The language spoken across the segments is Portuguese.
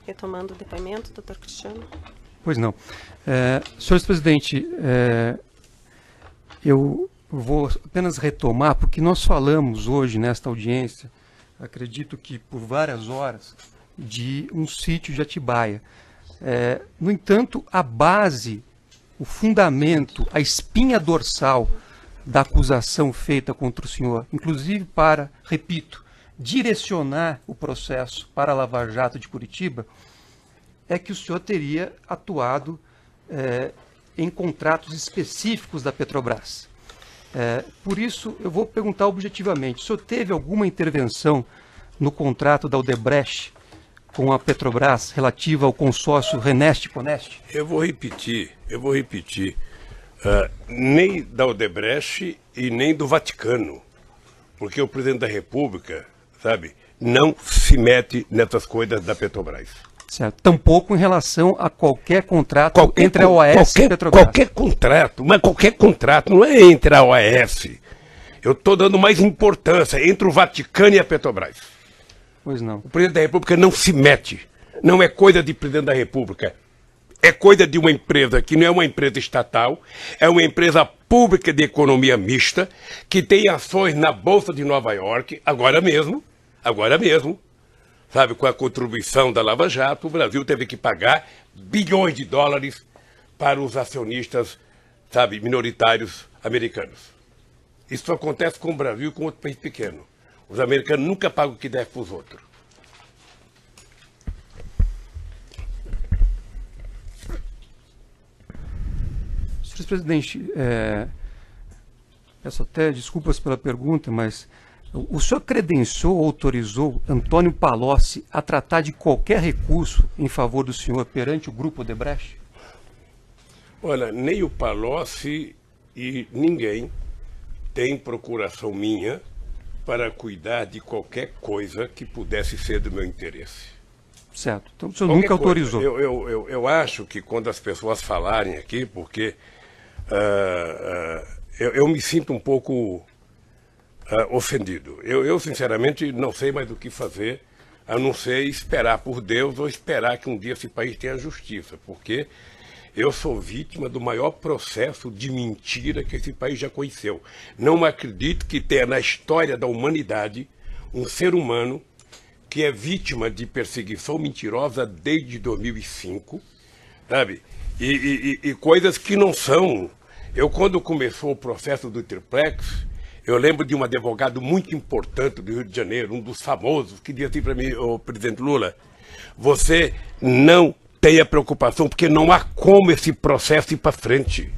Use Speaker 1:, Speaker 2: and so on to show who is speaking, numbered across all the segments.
Speaker 1: Retomando o depoimento, doutor Cristiano.
Speaker 2: Pois não. Senhor presidente, eu vou apenas retomar, porque nós falamos hoje nesta audiência, acredito que por várias horas, de um sítio de Atibaia. No entanto, a base, o fundamento, a espinha dorsal da acusação feita contra o senhor, inclusive para, repito, direcionar o processo para a Lava Jato de Curitiba, é que o senhor teria atuado em contratos específicos da Petrobras. Por isso, eu vou perguntar objetivamente, o senhor teve alguma intervenção no contrato da Odebrecht com a Petrobras relativa ao consórcio Reneste-Coneste?
Speaker 3: Eu vou repetir. Nem da Odebrecht e nem do Vaticano, porque o presidente da República, sabe, não se mete nessas coisas da Petrobras.
Speaker 2: Certo. Tampouco em relação a qualquer contrato entre a OAS e a Petrobras.
Speaker 3: Qualquer contrato, mas qualquer contrato, não é entre a OAS. Eu estou dando mais importância entre o Vaticano e a Petrobras.
Speaker 2: Pois não.
Speaker 3: O presidente da República não se mete. Não é coisa de presidente da República. É coisa de uma empresa que não é uma empresa estatal, é uma empresa pública de economia mista, que tem ações na Bolsa de Nova York, agora mesmo, sabe, com a contribuição da Lava Jato, o Brasil teve que pagar bilhões de dólares para os acionistas, sabe, minoritários americanos. Isso acontece com o Brasil e com outro país pequeno. Os americanos nunca pagam o que deve para os outros.
Speaker 2: Senhor presidente, peço até desculpas pela pergunta, mas o senhor credenciou ou autorizou Antônio Palocci a tratar de qualquer recurso em favor do senhor perante o grupo Odebrecht?
Speaker 3: Olha, nem o Palocci e ninguém tem procuração minha para cuidar de qualquer coisa que pudesse ser do meu interesse.
Speaker 2: Certo. Então o senhor nunca autorizou.
Speaker 3: Eu acho que quando as pessoas falarem aqui, porque eu me sinto um pouco ofendido. Eu, sinceramente, não sei mais o que fazer, a não ser esperar por Deus ou esperar que um dia esse país tenha justiça, porque eu sou vítima do maior processo de mentira que esse país já conheceu. Não acredito que tenha na história da humanidade um ser humano que é vítima de perseguição mentirosa desde 2005, sabe? E coisas que não são. Quando começou o processo do Triplex, eu lembro de um advogado muito importante do Rio de Janeiro, um dos famosos, que dizia assim para mim, o presidente Lula, você não tenha preocupação, porque não há como esse processo ir para frente.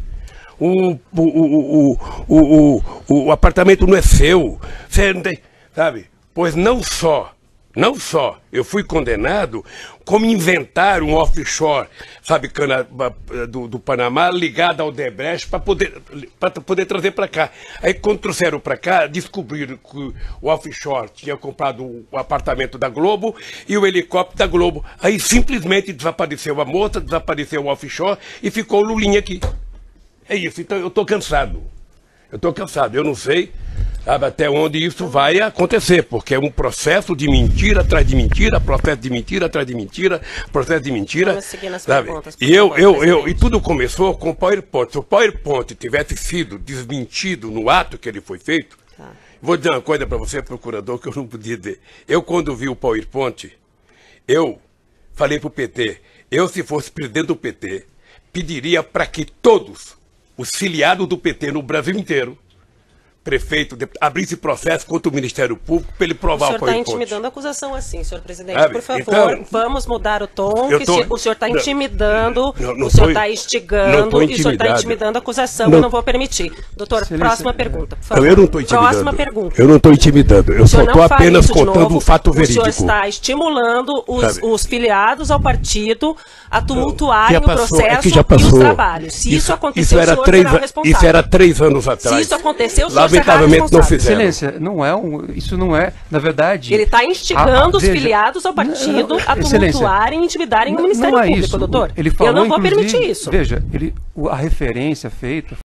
Speaker 3: O apartamento não é seu, você não tem, sabe? Pois não só eu fui condenado, como inventaram um offshore, sabe, do Panamá, ligado ao Odebrecht para poder trazer para cá. Aí quando trouxeram para cá, descobriram que o offshore tinha comprado o apartamento da Globo e o helicóptero da Globo. Aí simplesmente desapareceu a moça, desapareceu o offshore e ficou o Lulinha aqui. É isso, então eu estou cansado. Eu não sei, sabe, até onde isso vai acontecer, porque é um processo de mentira atrás de mentira, processo de mentira atrás de mentira, processo de mentira.
Speaker 1: Vamos seguir nas
Speaker 3: sabe?
Speaker 1: Perguntas,
Speaker 3: E tudo começou com o PowerPoint. Se o PowerPoint tivesse sido desmentido no ato que ele foi feito, vou dizer uma coisa para você, procurador, que eu não podia dizer. Eu, quando vi o PowerPoint, eu falei para o PT, se fosse presidente do PT, pediria para que todos os filiados do PT no Brasil inteiro, prefeito, abrisse processo contra o Ministério Público para ele provar o PowerPoint.
Speaker 1: O senhor está intimidando a acusação assim, senhor presidente. Por favor, então, vamos mudar o tom, o senhor está intimidando, o senhor está instigando, e o senhor está intimidando a acusação, eu não vou permitir. Doutor, próxima pergunta, por favor.
Speaker 3: Eu não estou intimidando.
Speaker 1: Próxima pergunta.
Speaker 3: Eu não estou intimidando, eu só estou apenas contando um fato verídico.
Speaker 1: O senhor está estimulando os filiados ao partido a tumultuarem o processo e os trabalhos. Se isso aconteceu, o senhor será o responsável.
Speaker 3: Isso era 3 anos atrás.
Speaker 1: Se isso aconteceu, o senhor
Speaker 3: lamentavelmente não fizeram.
Speaker 2: Excelência, isso não é, na verdade...
Speaker 1: Ele está instigando os filiados ao partido a tumultuarem e intimidarem o Ministério Público, doutor.
Speaker 2: Ele falou,
Speaker 1: eu não vou permitir isso.
Speaker 2: Veja, a referência feita